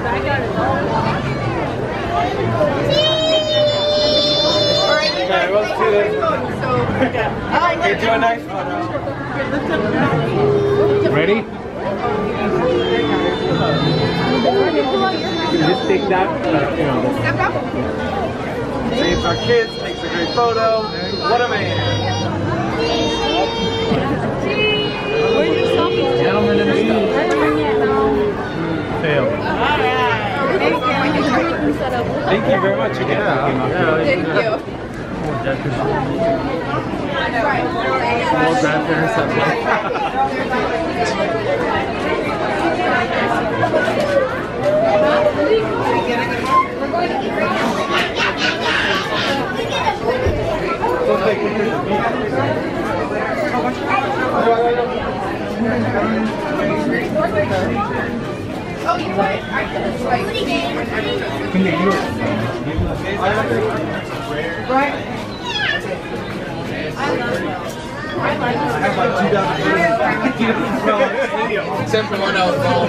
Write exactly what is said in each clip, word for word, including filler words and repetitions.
Okay, let's do this. Okay, do a nice photo. Ready? Just take that. Uh, you know, saves our kids, takes a great photo. What a man! Where's your selfie? Gentlemen in the stuff. Fail. Thank you very much again. Yeah, Thank you. Well, grandparent or something. Oh, you right. Right. I have like two thousand except for when I was wrong.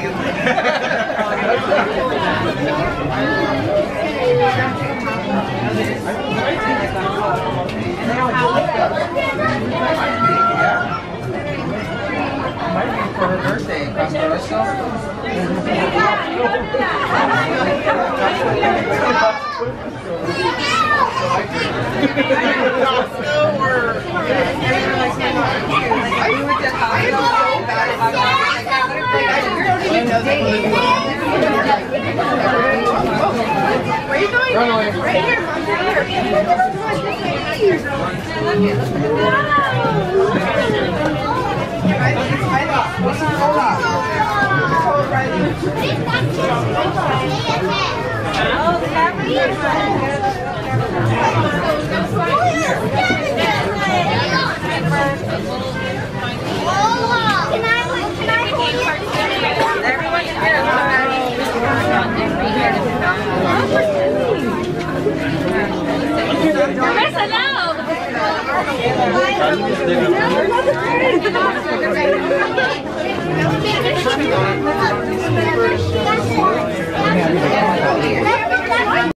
For her birthday, Costa Rica. Where are you going? Run away. Right here, Mom. Everyone is here. Marissa, no!